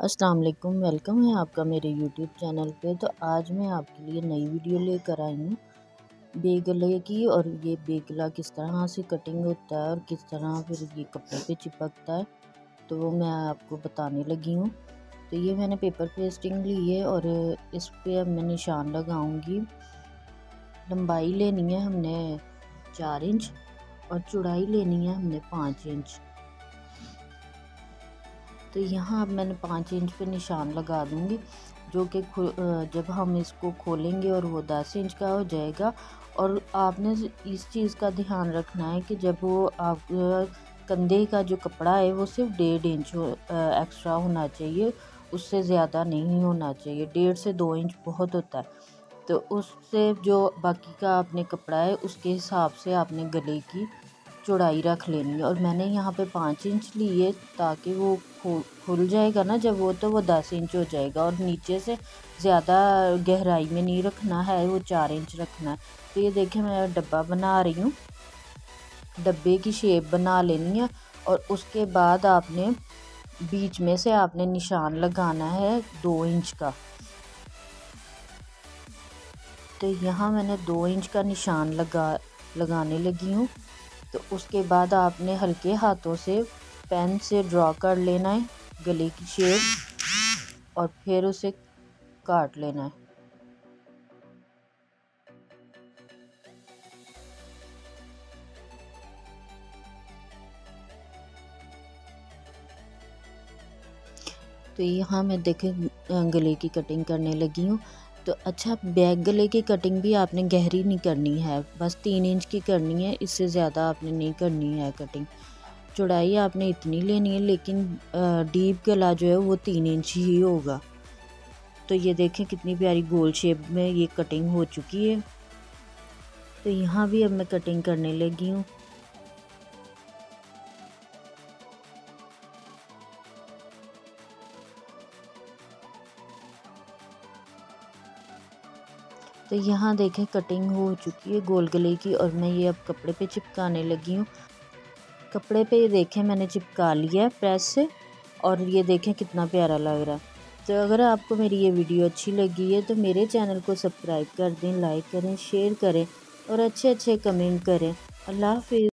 अस्सलाम वालेकुम, वेलकम है आपका मेरे यूट्यूब चैनल पे। तो आज मैं आपके लिए नई वीडियो लेकर आई हूँ बे गले की। और ये बे गला किस तरह से कटिंग होता है और किस तरह फिर ये कपड़े पे चिपकता है, तो वो मैं आपको बताने लगी हूँ। तो ये मैंने पेपर पेस्टिंग ली है और इस पे अब मैं निशान लगाऊंगी। लंबाई लेनी है हमने 4 इंच और चौड़ाई लेनी है हमने 5 इंच। तो यहाँ अब मैंने 5 इंच पे निशान लगा दूँगी, जो कि जब हम इसको खोलेंगे और वो 10 इंच का हो जाएगा। और आपने इस चीज़ का ध्यान रखना है कि जब वो आप कंधे का जो कपड़ा है वो सिर्फ 1.5 इंच एक्स्ट्रा होना चाहिए, उससे ज़्यादा नहीं होना चाहिए। 1.5 से 2 इंच बहुत होता है। तो उससे जो बाकी का आपने कपड़ा है उसके हिसाब से आपने गले की चौड़ाई रख लेनी है। और मैंने यहाँ पे 5 इंच ली है, ताकि वो खुल जाएगा ना जब वो, तो वो 10 इंच हो जाएगा। और नीचे से ज़्यादा गहराई में नहीं रखना है, वो 4 इंच रखना है। तो ये देखें, मैं डब्बा बना रही हूँ, डब्बे की शेप बना लेनी है। और उसके बाद आपने बीच में से आपने निशान लगाना है 2 इंच का। तो यहाँ मैंने 2 इंच का निशान लगाने लगी हूँ। तो उसके बाद आपने हल्के हाथों से पेन से ड्रॉ कर लेना है गले की शेप और फिर उसे काट लेना है। तो यहाँ मैं देखें गले की कटिंग करने लगी हूँ। तो अच्छा, बैक गले की कटिंग भी आपने गहरी नहीं करनी है, बस 3 इंच की करनी है, इससे ज़्यादा आपने नहीं करनी है कटिंग। चौड़ाई आपने इतनी लेनी है, लेकिन डीप गला जो है वो 3 इंच ही होगा। तो ये देखें कितनी प्यारी गोल शेप में ये कटिंग हो चुकी है। तो यहाँ भी अब मैं कटिंग करने लगी हूँ। तो यहाँ देखें कटिंग हो चुकी है गोल गले की, और मैं ये अब कपड़े पे चिपकाने लगी हूँ। कपड़े पे ये देखें मैंने चिपका लिया है प्रेस से, और ये देखें कितना प्यारा लग रहा है। तो अगर आपको मेरी ये वीडियो अच्छी लगी है तो मेरे चैनल को सब्सक्राइब कर दें, लाइक करें, शेयर करें और अच्छे अच्छे कमेंट करें। अल्लाह हाफिज़।